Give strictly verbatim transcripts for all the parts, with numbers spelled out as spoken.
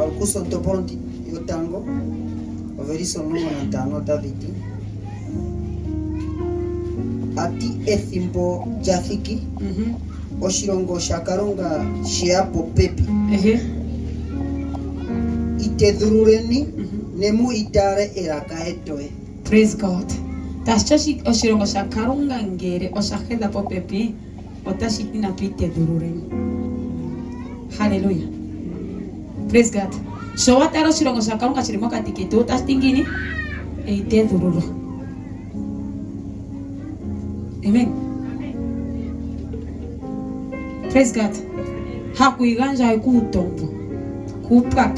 Alkuso toponti yotango. Overiso no montano Davidi. Ati ethimbo jafiki. Mhm. Oshirongo shakaronga shiapo pepi. Ehe. Itedhurureni Mhm. nemu itare eraka etoe. Praise God. Tashashi oshirongo shakarunga ngere oshaheda popepi otashiti na tuite durureni. Hallelujah. Praise God. So what are oshirongo shakarunga chirimo katiketi otastingini eite dururu. Amen. Praise God. Hakuiganja ikutombo kupaka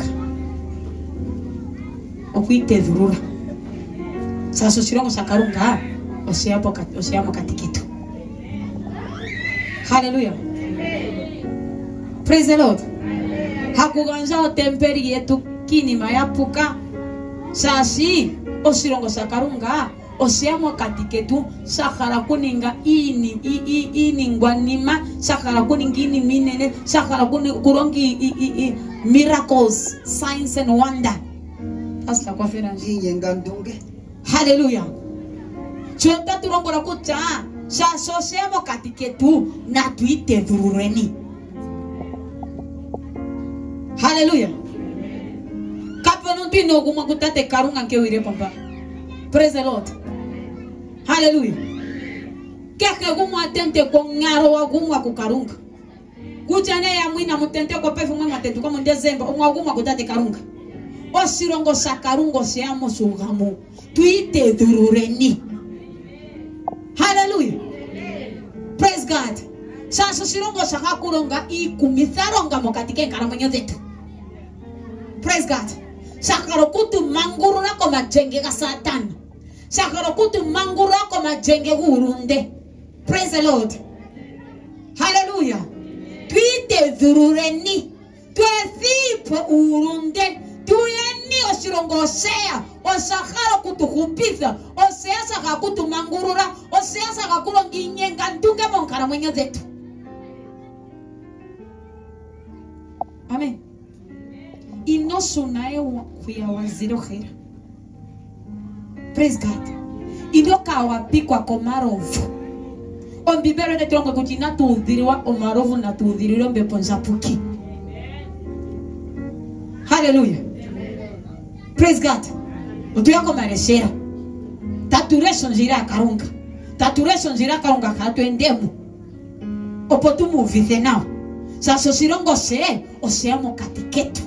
okuite durura. Sasa shirongo sakarunga osiapo kat osiamo katikitu. Hallelujah. Praise the Lord. Hakuganja otemperi yetu kini mayapuka. Sasi osirongo sakarunga osiamo katiketu sakara kuninga ini i i ini ngwanima sakara kuninga ini minene sakara kuninga kurongi i i i miracles, signs and wonder. That's la conference. Ingandunge. Hallelujah. Chota turongora kucha sa sosemo katiketu na tuite durureni. Hallelujah. Kapanunti no guma kutate karunga ke wire pamba. Praise the Lord. Hallelujah. Keke gumu atente kwa ngaro wa gumu wa kukarunga. Kuchane ya mwina mutente kwa pefu mwe matentu kwa mundezemba umwa gumu wa kutate karunga. Osirongo sakarungo seamo sugamu. Tuite durureni. Hallelujah. Praise God. Sasa sirongo sakakuronga ikumitharonga mokatike nkaramanyo zetu. Praise God. Sakarokutu manguru rako majenge ka Satan. Sakarokutu manguru rako majenge urunde. Praise the Lord. Hallelujah. Tuite durureni. Tuethipo urunde. Tuyeni osirongo sea. Osakaro kutukupiza. Osea saka kutu mangurura. Osea saka kurongi nyenga ntunge monkara mwenye zetu. Amen. Inosu nae kuya waziro khera. Praise God. Inoka wapikwa komarovu. Ombibero ne trongo kutina tuudhiriwa omarovu na tuudhiriwa mbeponza puki. Hallelujah. Praise God. Utuyako mareshera. Taturation jira karunga. Taturation jira karunga katuendemu. Opotumu uvithe nao. Sasa sirongo se oseamo katiketu.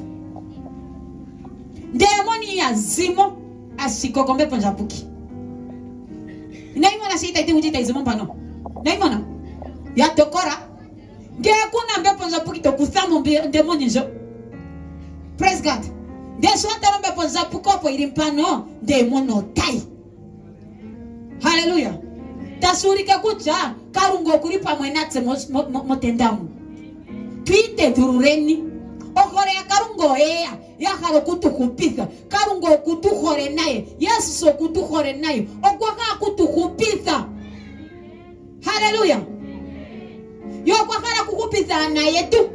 Demoni ya zimo asikokombe ponjapuki. Naimona sita iti ujita izimo pano. Naimona ya tokora. Nge kuna mbe ponjapuki to kuthamo demoni njo. Praise God. Deso atarombe ponjapuko po irimpano demono tai. Hallelujah. Tasurika kucha karungo kuripa mwenatse motendamu. Tuite durureni. Okore ya karungo ea. Ya haro kutu kupitha. Karungo kutu hore nae. Yesu so kutu hore nae. Okwaka kutu kupitha. Hallelujah. Yo kwakara kukupitha na yetu.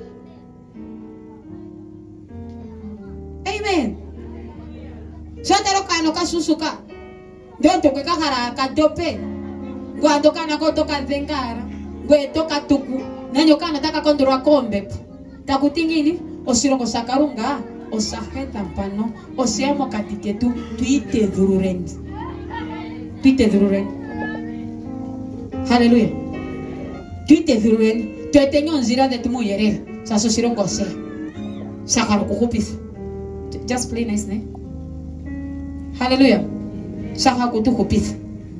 Amen. Shotero kano kasusuka. Ndoto kwa kahara kadope. Gwa toka na kotoka zengara. Gwe toka tuku. Nanyo kana taka kondorwa kombe. Takutingini osirongo sakarunga osaheta pano osiamo katiketu tuite durureni. Tuite durureni. Hallelujah. Tuite durureni. Tuete nyonzira de tumu yerera. Sasa osirongo se. Sakaro kukupisa. Just play nice ne. Hallelujah. Saka kutukupisa.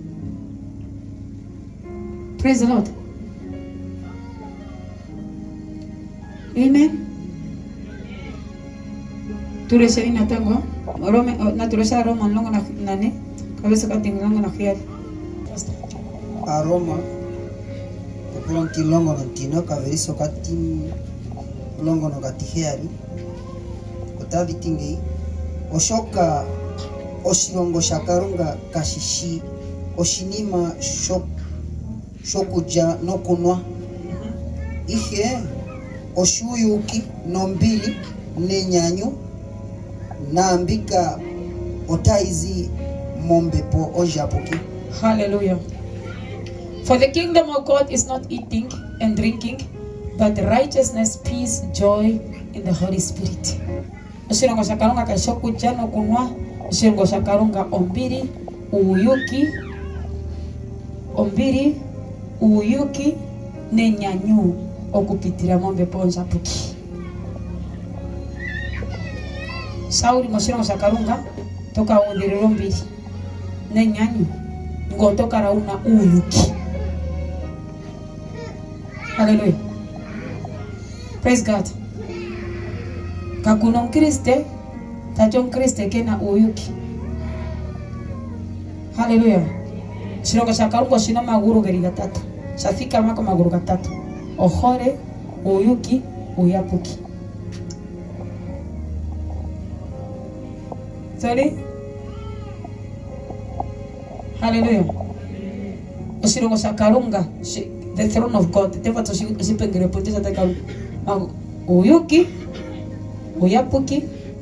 Praise the Lord. Amen. Turesha ina tango. Rome na turesha Roma longo na nane. Kabisa katinga longo na khiari. Aroma. Kwa kilongo na tino kabisa kati longo na katihiari. Kutavi tingi. Oshoka oshirongo shakarunga kashishi. Oshinima shok shokuja no kunwa. Ihe oshuyuki nombili nenyanyu naambika otaizi mombepo ojapoki. Hallelujah. For the kingdom of God is not eating and drinking, but righteousness, peace, joy in the Holy Spirit. Oshirongo shakarunga kashoku jano kunwa. Oshirongo shakarunga ombiri, uyuki, ombiri, uyuki, nenyanyu, okupitira mombe ponja puki. Sauri moshirongo shakarunga, toka udiri rombiri, nenyanyu, ngo toka rauna uyuki. Hallelujah. Praise God. Kakuno Kriste, tajon Kriste kena uyuki. Hallelujah. Shirongo shakarungo shino maguru gari gatatu. Shafika mako maguru gatatu. Ohore, uyuki, uyapuki. Sorry? Hallelujah. Shirongo shakarunga, the throne of God. Tefa to shipengere potesa takaru. Uyuki, uyapuki,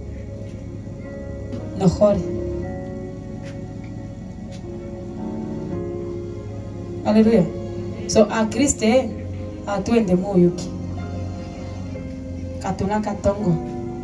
nohore. Hallelujah. So a Kriste a tuende mo uyuki. Katuna katongo.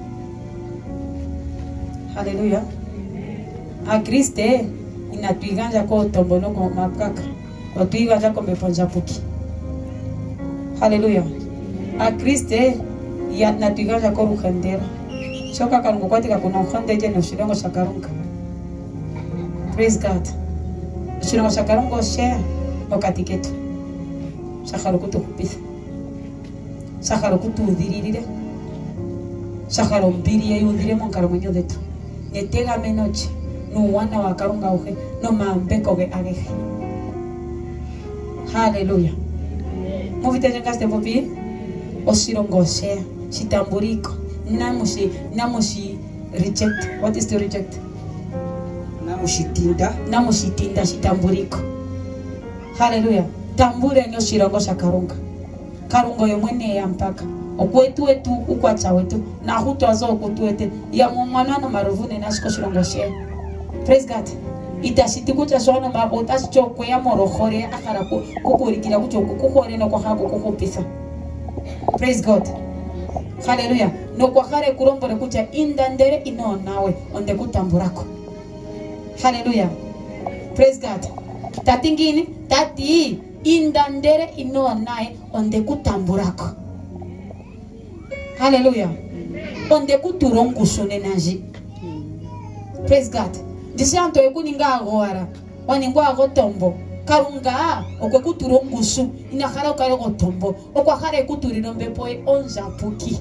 Hallelujah. A Kriste inatuiganja ko tombono ko mapkaka. Otuiganja ko meponja puki. Hallelujah. A Kriste ya natuiganja ko ruhendera. Shoka kalungu kwati kakuna ruhendeje no shirongo shakarunga. Praise God. Shirongo shakarungo share okatiketu. Shakarukutu kupisa. Shakarukutu udiririre. Shakarumbiri ya yudire monkaro mwenyo detu. Netega menoche. No wana wakarunga uhe. No maambeko ge agehe. Hallelujah. Movite jengaste popi. Oshirongo share. Shitamburiko. Namushi. Namushi reject. What is to reject? Namushitinda. Namushitinda shitamburiko. Hallelujah. Tambure nyo shirongo shakarunga. Karungo yomwene ya mpaka. Okwetu wetu ukwacha wetu. Na hutu wazo okutu wete. Ya mwanano maruvune na shiko shirongo share. Praise God. Itashiti kucha shono ma otashi chokwe ya morohore akara kukurikira kucho kukuhore no kwa haku kukupisa. Praise God. Hallelujah. No kwa hare kurombore kucha indandere ino nawe onde kutamburako. Hallelujah. Praise God. Tatingini tati indandere ino nae onde kutamburako. Hallelujah. Onde kuturongu shune naji. Praise God. Disanto ekuninga agora. Waningwa agotombo. Karunga okwe kuturongu shu. Inakara ukare gotombo. Okwa hare kuturino mbepoe onja puki.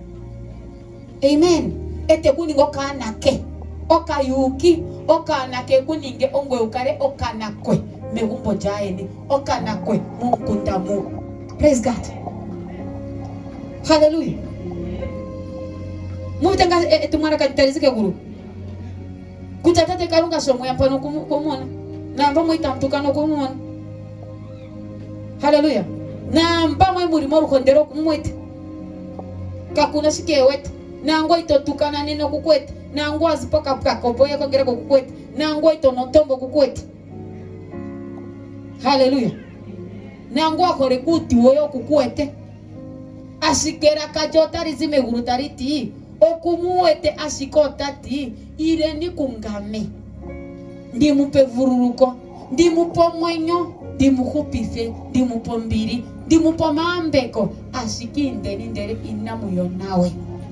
Amen. Ete kuningo kanake. Oka yuki. Oka nake kuninge ongwe ukare oka nakwe. Megumbo jaeni. Oka nakwe. Munkundamu. Praise God. Hallelujah. Muvitenga etumara kaditarizike guru. Kuchatate karunga somo ya pano kumona. Na ambamo itamtukano kumona. Hallelujah. Na ambamo imurimo kondero kumwete. Kakuna shike wete. Na ngo itotukana neno kukwete. Na ngo azipoka kakopo ya kongere kukwete. Na ngo itonotombo kukwete. Hallelujah. Na ngo akore kuti woyo kukwete. Ashikera kajota rizime gurutariti. Okumuwete ashikotati ireni kungame. Ndimupe vururuko, ndimupo mwenyo, ndimuhupise, ndimupo mbiri, ndimupo maambeko. Ashikinde nindere inamuyo nawe.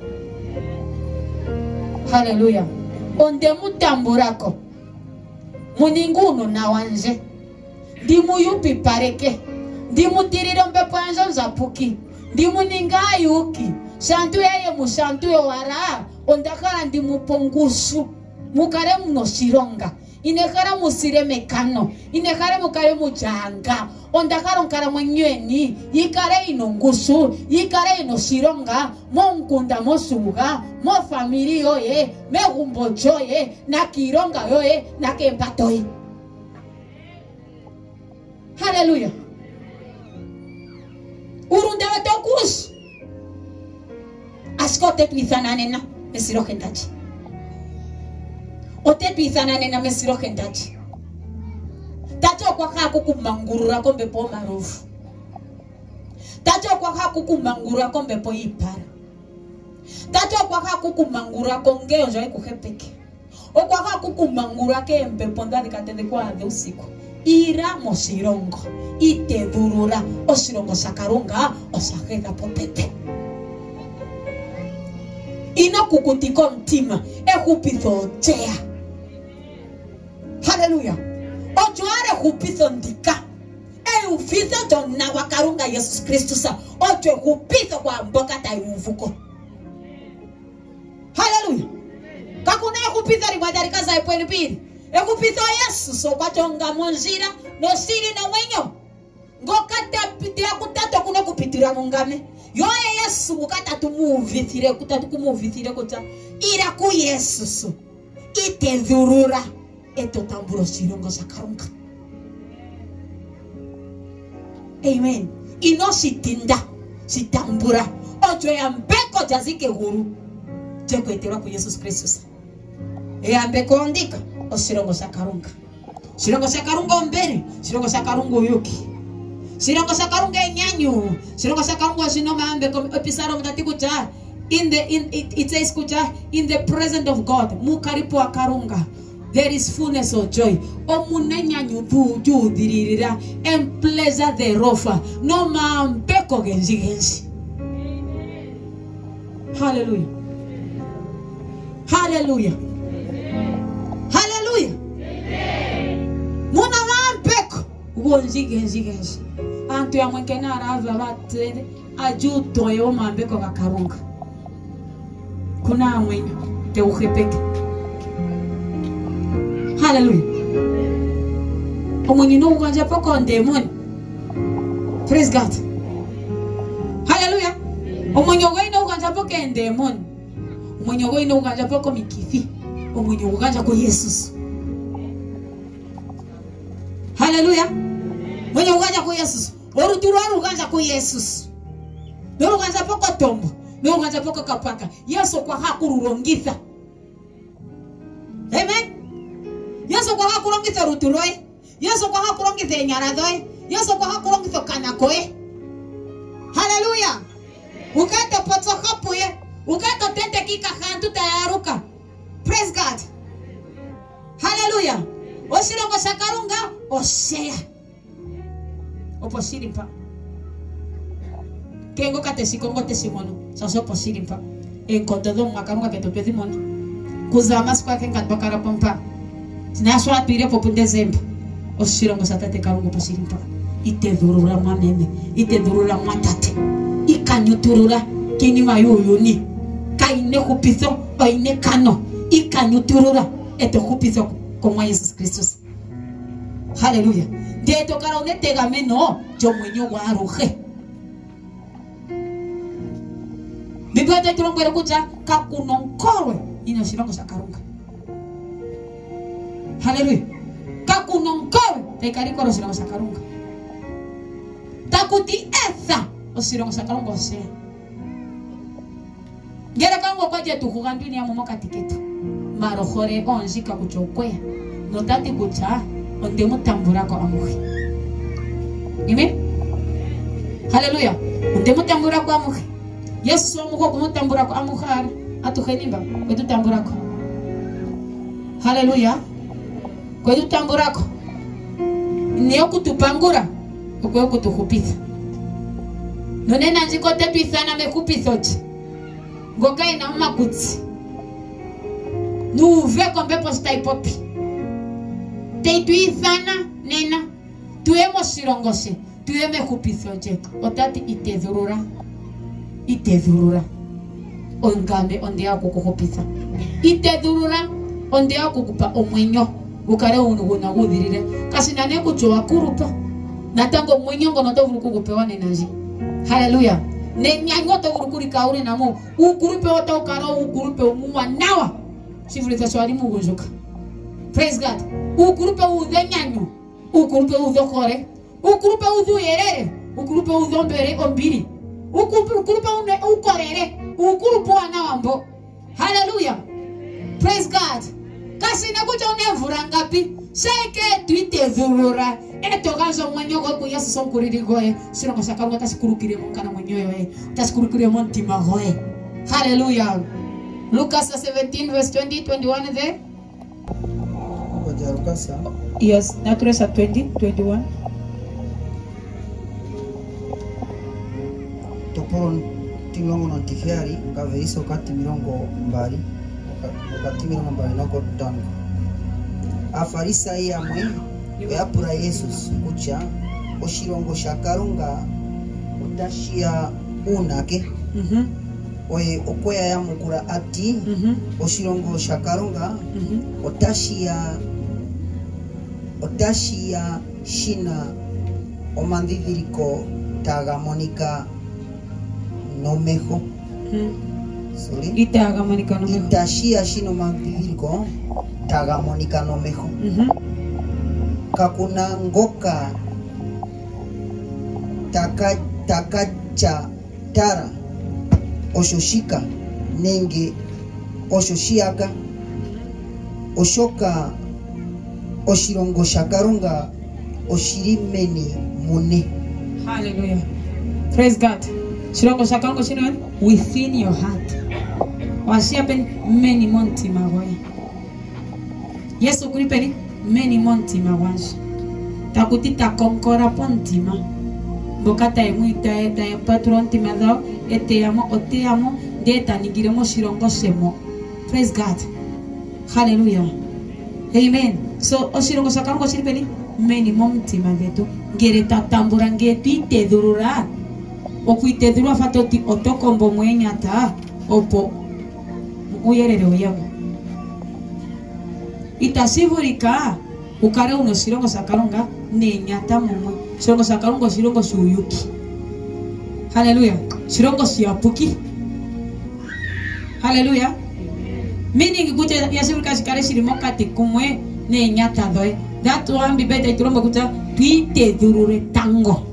Hallelujah. Onde mutamburako. Muninguno na wanje. Ndimuyupi pareke. Ndimutiriro mbepo anjo zapuki. Ndimuningayuki. Shantu yeye mushantu yowara. Ondakara ndimupongushu. Mukare munoshironga. Inekara musire mekano. Inekara mukare mujanga. Ondakara nkara mwenyweni. Yikare inongushu. Yikare inoshironga. Mo nkunda mo suga. Mo famili yoye. Me gumbojo ye. Na kironga yoye. Na kempato ye. Hallelujah. Urundewe tokush. Askote tuithanane na. Esiro kentachi. otetu isana nena mesiro kendachi tacho kwa kako kumangurura kombe po marofu tacho kwa kako kumangurura kombe po ipara tacho kwa kako kumangurura kongeo njoi kuhepeke o kwa kako kumangurura ke mpepo ndani katende kwa ade usiku ira mosirongo ite durura osirongo sakarunga osakeda popete ina kukutiko mtima ekupitho tea. Hallelujah. Ojoare kupitho ndika e ufitho tona wakarunga Yesus Kristus ojo kupitho kwa mboka ta uvuko. Hallelujah. Kakuna kupitho rimadarika za ipweni pili ekupitho Yesus okwatonga monjira no siri na wenyo ngokata pitia kutato kuna kupitira mungame yoye Yesu ukata tumuvithire kutatu kumuvithire kota ira ku Yesus ite dhurura eto tamburo sirongo sakarunga. Amen. Ino sitinda sitambura ojo ya mbeko jazike huru jeko etera ku Yesus Kristus e ambeko ndika o sirongo sakarunga sirongo sakarunga mbere sirongo sakarunga yoki sirongo sakarunga nyanyu sirongo sakarunga sinoma ambeko episaro mtatiku cha in the in it, it says kucha in the presence of God mukaripo akarunga there is fullness of joy omunenya nyudu judirira and pleasure thereof no mambeko genzi genzi. Hallelujah. Hallelujah. Hallelujah. Muna mambeko genzi genzi genzi antu ya mwenkena arava batere ajuto yo mambeko bakarunga kuna mwenyo te uhepeke. Hallelujah. Omunyi no uganja poko demon. Praise God. Hallelujah. Omunyi ogoi no uganja poko demon. Omunyi ogoi no uganja poko mikifi. Omunyi uganja ko Yesus. Hallelujah. Omunyi uganja ko Yesus. Oruturu uganja ko Yesus. No uganja poko tombo. No uganja poko kapaka. Yesu kwa hakururongitha. Amen. Yesu kwa hakurongitha ruturoi. Yesu kwa hakurongitha nyaradoi. Yesu kwa hakurongitha kanakoi. Hallelujah. Ukato poto hapuye. Ukato tente kika hantu tayaruka. Praise God. Hallelujah. Osirongo sakarunga osea. Oposirimpa. Kengo kate sikongo te simono. Saso posirimpa. Encontrado makarunga que to pedimono. Kuzamas kwa kenga bakara pompa. Naswa atire popo dezemba osirongo satate karungo pasirimpa ite durura manene ite durura matate ikanyuturura kini mayuyuni kaine kupitho oine kano ikanyuturura eto kupitho como Jesus Kristus. Hallelujah. De to karone tegameno yo mwenyo wa roje Biblia te trongere kucha kakunonkorwe ina sirongo sakarunga. Hallelujah. Kakunonkowe tekariko rosirongo sakarunga. Takuti esa osirongo sakarunga osea. Ngera kango kwa jetu kuganduni ya momoka tiketu. Marohore onjika kuchokwea. Notati kucha onde mutambura kwa amuhi. Amen. Hallelujah. Onde mutambura kwa amuhi. Yesu amuho kumutambura kwa amuhara. Atuhenimba kwetu tambura kwa. Hallelujah. Kwetu tamburako niyo kutupangura okwe kutukupitha nonena njiko tetu isana mekupithoji ngoka ina makutsi nuve kombe posta ipopi teitu isana nena tuemo sirongose tueme kupithoje otati itedhurura itedhurura ongame onde yako kukupitha itedhurura onde yako kukupa omwenyo ukare unuguna gudirire kasi nane kuchowa kurupa natango mwenyongo no tovuru kukupewa nenaji. Hallelujah. Ne nyango tovuru kuri kauri namo ukurupe wata ukaro ukurupe umuwa nawa sifuri swali mugunjuka. Praise God. Ukurupe udhe nyanyo ukurupe udho kore ukurupe udhu yerere ukurupe udho mbere ombiri ukurupe une ukorere ukurupe wana wambo. Hallelujah. Praise God. Asina kucha unevura ngapi? Seke tuite dhurura. Eto ganzo mwenyo kwa Yesu sonkuriri goe. Sino kwa sakarunga tasikurukire mkana mwenyo yoe. Tasikurukire montima goe. Hallelujah. Lucas seventeen verse twenty, twenty-one there. Lucas. Yes, naturesa twenty, twenty-one. Topon timongo na tihiari kaveiso kati mirongo mbali. Kati mirongo mbali noko tango. Afarisa yamwe yapura Yesus kucha oshirongo shakarunga utashia unake. Mhm. Mm Oye okoya ya mukura ati mm -hmm. Oshirongo shakarunga mm -hmm. Otashia Otashia shina omandidiriko tagamonika nomejo mm. Sorry itagamonika nomejo Itashia shina omandidiriko tagamonika nomejo mm -hmm. Kakuna ngoka taka takacha tara oshoshika nenge oshoshiaka oshoka oshirongo shakarunga oshirimeni mune. Hallelujah. Praise God. Shirongo shakarunga shino within your heart. Washiapen many monti magoya. Yesu kuripeni many monti mawaji. Takutita konkora pontima. Bokata emuita eta patron timado ete amo ote amo deta nigiremo shirongo semo. Praise God. Hallelujah. Amen. So oshirongo sakarungo shiripeni many monti madetu gereta tambura ngeti tedurura okuite durua fatoti otokombo mwenyata opo uyerere oyamo itasivurika ukare uno shirongo sakarunga nenyata mumwe shirongo sakarungo shirongo shuyuki. Hallelujah. Shirongo siapuki. Hallelujah. Meaning kucha yasivurika shikare shirimoka tikumwe nenyata doe. That one be better ituromba kucha tuite durure tango.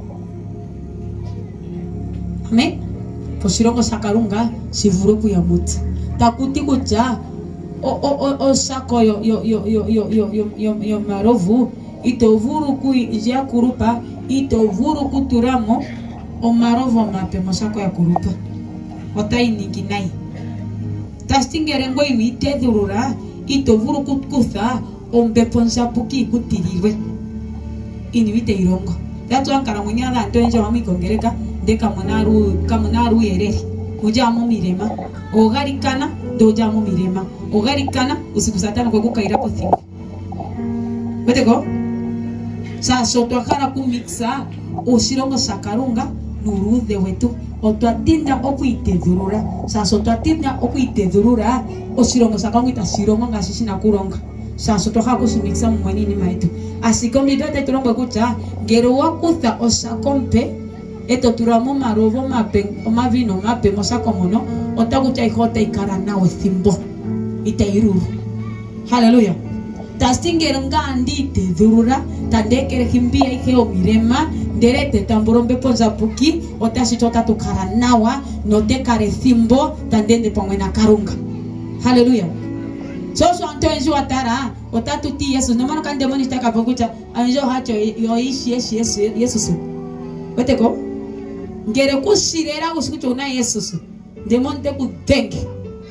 Amen. Po shirongo sakarunga sivuroku ya muti. Takuti kucha o o o o sako yo yo yo yo yo yo yo yo yo marovu itovuru ku ya kurupa itovuru kuturamo o marovo mape mosako ya kurupa otai ninginai tastingere ngo imite durura itovuru kutkuza ombe ponsa puki kutirirwe inivite irongo datu ankara munyada ntonje wa mikongereka deka monaru kamonaru yereri mujamo mirema ogarikana dojamo mirema ogarikana usikusatana kwa kukaira pothingo weteko sa soto akara kumixa oshirongo sakarunga nurude wetu otwatinda okuitedurura sa soto atinda okuitedurura oshirongo sakarunga itasirongo ngasishina kuronga sa soto akara kumixa mwenini maitu asikomi dote turongo kucha ngero wakuta osakompe eto turamo marovo mape omavino mape mosako mono otakucha ikota ikara nawe thimbo itairuru. Hallelujah. Tastingere ngandi tedurura tandekere himbia ikeo mirema nderete tamburombe ponza puki otashitota tukara nawa notekare thimbo tandende pamwena karunga. Hallelujah. So so antonjo atara otatuti Yesu no mano kan demoni taka pokucha anjo hacho yoishi Yesu Yesu Yesu. Weteko ngere kusirera usikucho na Yesu demonte kutenge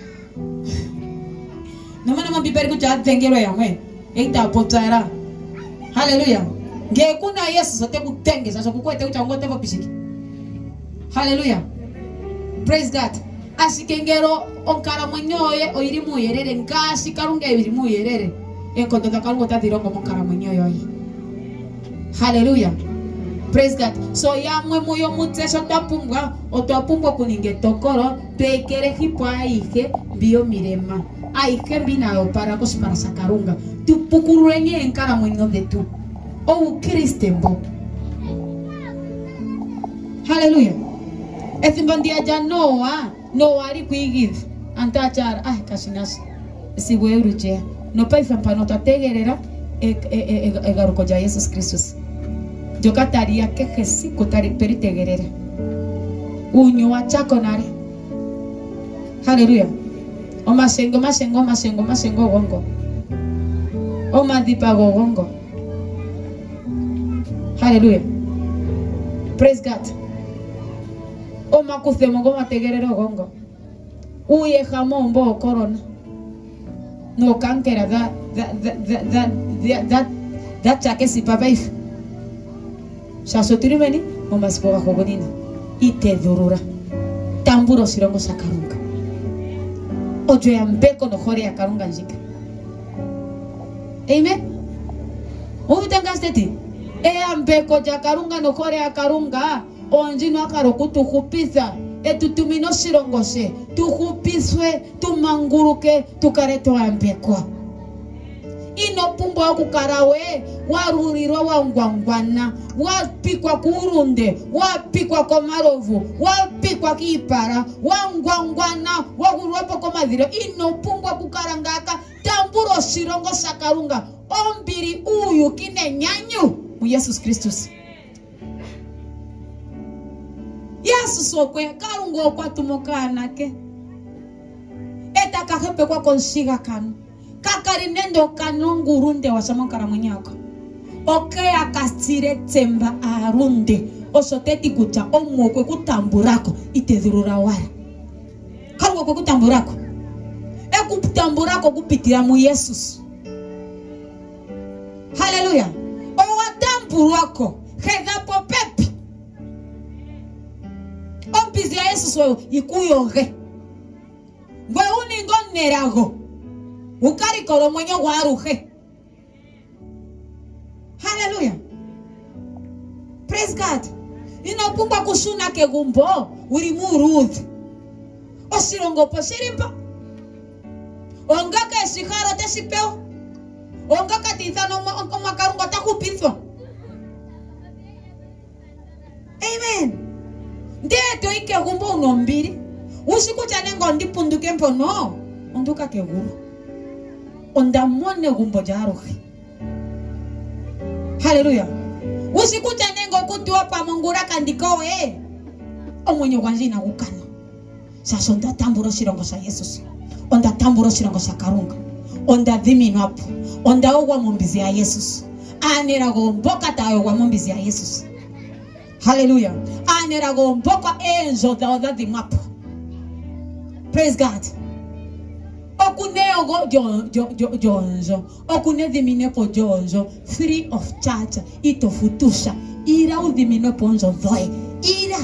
no mana mabiberi kucha tengero yamwe eita potara. Hallelujah. Nge kuna Yesu sote kutenge sasa kukwete kucha ngote papishiki. Hallelujah. Praise God. Asikengero onkara mwenyoye oiri muyerere ngasi karunga ibiri muyerere enkoto takarungo tatirongo monkara mwenyoye. Hallelujah. Praise God. So ya mwe moyo mutesho tapumbwa otapumbwa kuninge tokoro pekere hipwa ike bio mirema aike bina para kos para sakarunga tupukurenge enkara mwenyo detu o kristembo. Hallelujah. Etimbandia ja Noah Noah ari kuigid antachar ah kasinas si weuruje no paifa panota tegerera e e e garuko ja Jesus Christus. Yo cataría que Jesús cotari peritegerera uño achaconare. Hallelujah. O masengo masengo masengo masengo gongo O madhipago gongo. Hallelujah. Praise God. O makuthemo go mategerero gongo. Uye jamombo corona. No kankera that that that that that that chake si papa if. Shasotirimeni o maspoga hogonina. Ite durura. Tamburo sirongo sakarunga. Ojo ya mbeko no hore ya karunga njika. Amen. Uvitangaste ti. E ambeko ja karunga no hore ya karunga. Onjino akaro kutukupisa. E tutumino sirongose. Tukupiswe, tumanguruke, tukareto ambeko. Ino pumbo wa kukarawe, warurirwa wa ngwangwana, wapikwa kurunde, wapikwa komarovu, wapikwa kiipara, wa ngwangwana, wakuruwapo komadhiro. Ino pumbo wa kukarangaka, tamburo sirongo sakarunga, ombiri uyu kine nyanyu, mu Jesus Christus. Yesu sokwe, karungo kwa tumokanake. Eta kahepe kwa konsiga kanu. Kakari nendo kanungu runde wa samonkara mwenyako. Oke akasire temba arunde. Osoteti kucha omo kwe kutamburako. Ite dhurura wara. Karungo kwe kutamburako. E kutamburako kupitira mu Yesus. Hallelujah. O watamburako. Hedapo pepi. Ompizi ya Yesus wewe ikuyoge. Gwe uningo nerago. Ukari koro mwenyo waruhe. Hallelujah. Praise God. Ino pumba kusuna ke gumbo. Urimurud. Osirongo po sirimpa. Ongaka esiharo te sipeo. Ongaka tizano makarungo takupithwa. Amen. Ndeto ike gumbo unombiri. Usikucha nengo ndipunduke mpo no. Onduka ke gumbo. Ondamone gumbo jaruhi. Hallelujah. Usikucha nengo kutuwa pa mongura kandiko eh. Omwenye wanjina ukana. Sasa onda tamburo sirongo sa Jesus. Onda tamburo sirongo sa karunga. Onda dhimino hapo. Onda ogwa mumbizi ya Jesus. Anera gomboka tayo ogwa mumbizi ya Jesus. Hallelujah. Anera gomboka enzo da oda dhimapo. Praise God. Okune ogo jonjo jonjo. Okune dhimine po jonjo. Free of charge. Ito futusha. Ira udhimine po nzo dhoe. Ira.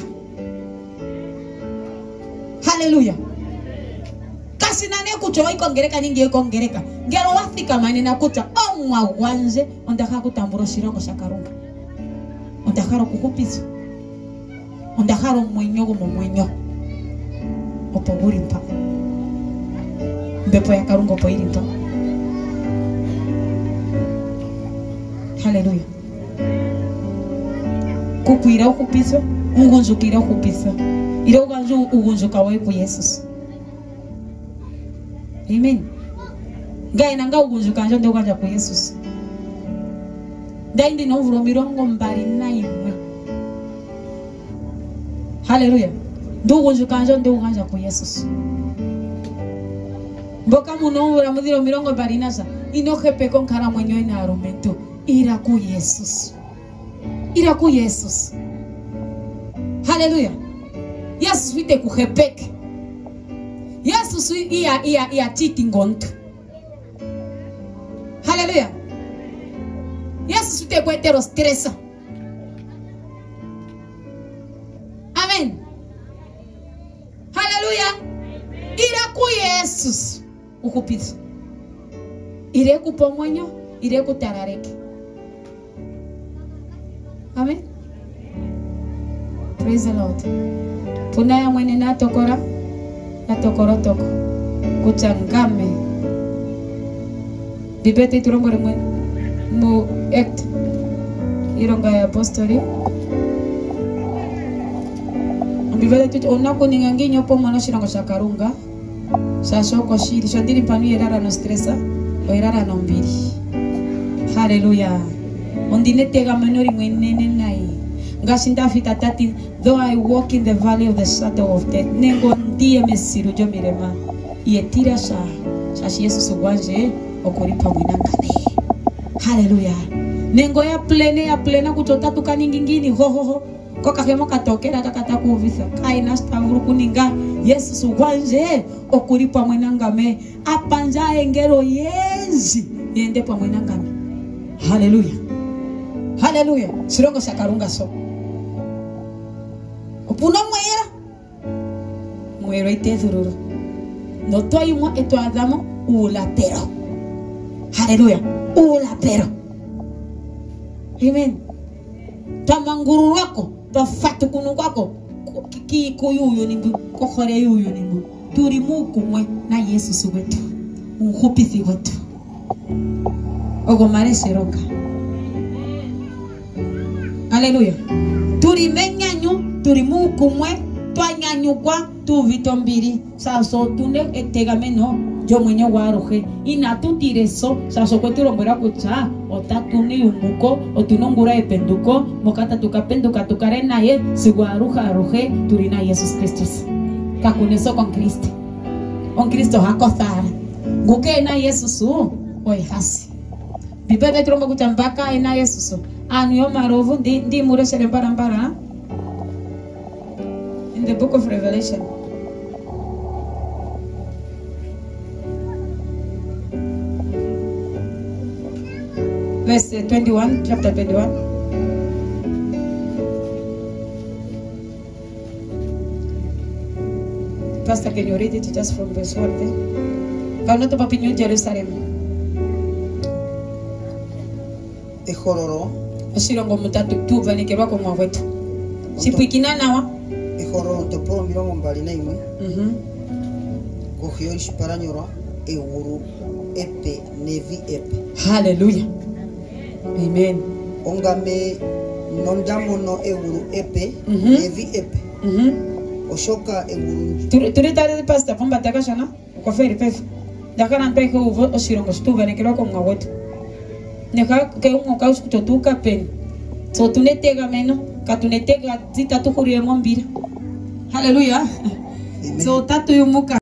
Hallelujah. Kasi nane kucho iko ngereka ningi iko ngereka. Ngero wathika manena kucha. Omwa wanze. Ondaka kutamburo shirongo shakarunga. Ondakaro kukupizu. Ondakaro mwenyo gumo mwenyo. Opo burimpa. Mbepo ya karungo po irimpa. Hallelujah. Kukuira ukupizu. Ungunzu kira ukupizu. Ira uganzu ugunzu kawaii ku Jesus. Amen. Ngai nanga ugunzu kanjo nde ukanja ku Jesus. Ndaindi no vuro mirongo mbali na imwe. Hallelujah. Ndu ugunzu kanjo nde ukanja ku Jesus. Mboka muno ura mudiro mirongo mbali nasa. Inoje peko nkara mwenyo ina argumento. Ira ku Jesus. Ira ku Jesus. Hallelujah. Yesus wite kuhepeke. Yesus iya iya iya cheating onto. Hallelujah. Yesus wite kwetero stressa. Amen. Hallelujah. Ira ku Yesus ukupita. Ire kupomwenyo, ire kutarareke. Amen. Praise the Lord. Punaya mwene na tokora na tokoro toko kuchangame bibete turongore mwe mu act ironga ya apostoli bibete tu onako ninganginyo po mwana shirongo shakarunga sasoko shiri shandiri panu erara no stressa o erara no mbiri. Hallelujah. Ondinetega menori mwenene nai Gashinda fita tati, though I walk in the valley of the shadow of death, nengo ndiye mesiru jo mirema. Ietira sha, shashi Yesu suwaje, okoripa mwinangane. Haleluya. Nengo ya plene ya plena kuchota tukaningingini ho ho ho. Kwa kahemo katokera kakata kuvisa. Kaina stavuru kuninga. Yesu suwanje okuri pa mwenangame. Apanja engero yezi. Niende pa mwenangame. Haleluya. Haleluya. Sirongo sakarunga so. Opuna mwera. Mwera ite dhururu. No toi mo eto adamo ula pero. Haleluya. Ula pero. Amen. Tamanguru wako, tafatu kunu wako, ki kuyuyo nimbu, kokore yuyo nimbu. Turimu kumwe na Yesu suwetu. Unhupithi wetu. Ogomare seroka. Haleluya. Turimenyanyu, turimu kumwe, twanyanyu kwa tu vitombiri. Saso tune etegameno. Yo mwenye waroje ina tu tireso saso kwetu rombera kucha otatuni umuko otunongura ependuko mokata tukapenduka tukarena ye sigwaruja roje turina Jesus Christus kakuneso con Cristo on Cristo hakozara nguke na Jesus u oi hasi bibebe tromba kuchambaka ina Jesus anyo marovu ndi ndi mure serembara mbara in the book of Revelation. Verse twenty-one, chapter twenty-one. Pastor, can you read it just from verse one there? Kauno to papinyo Jerusalem. Ejororo. Oshirongo mutatu tu vanekerwa kwa mwawetu. Sipuikina nawa. Ejororo toporo mirongo mbali na imwe. Mhm. Kohiyo ishiparanyora ewuru epe nevi epe. Hallelujah. Amen. Ongame nondamo no ewuru epe Mhm. nevi epe. Mhm. Oshoka ewuru. Turita de pastor pomba takashana kwa feri pefu. Dakana mpeke uvo oshirongo stuva nekero kwa mwawetu. Neka ke ungo kausu kutotuka pen. So tunetega meno katunetega zita tukurie mombira. Hallelujah. Amen. So tatu yumuka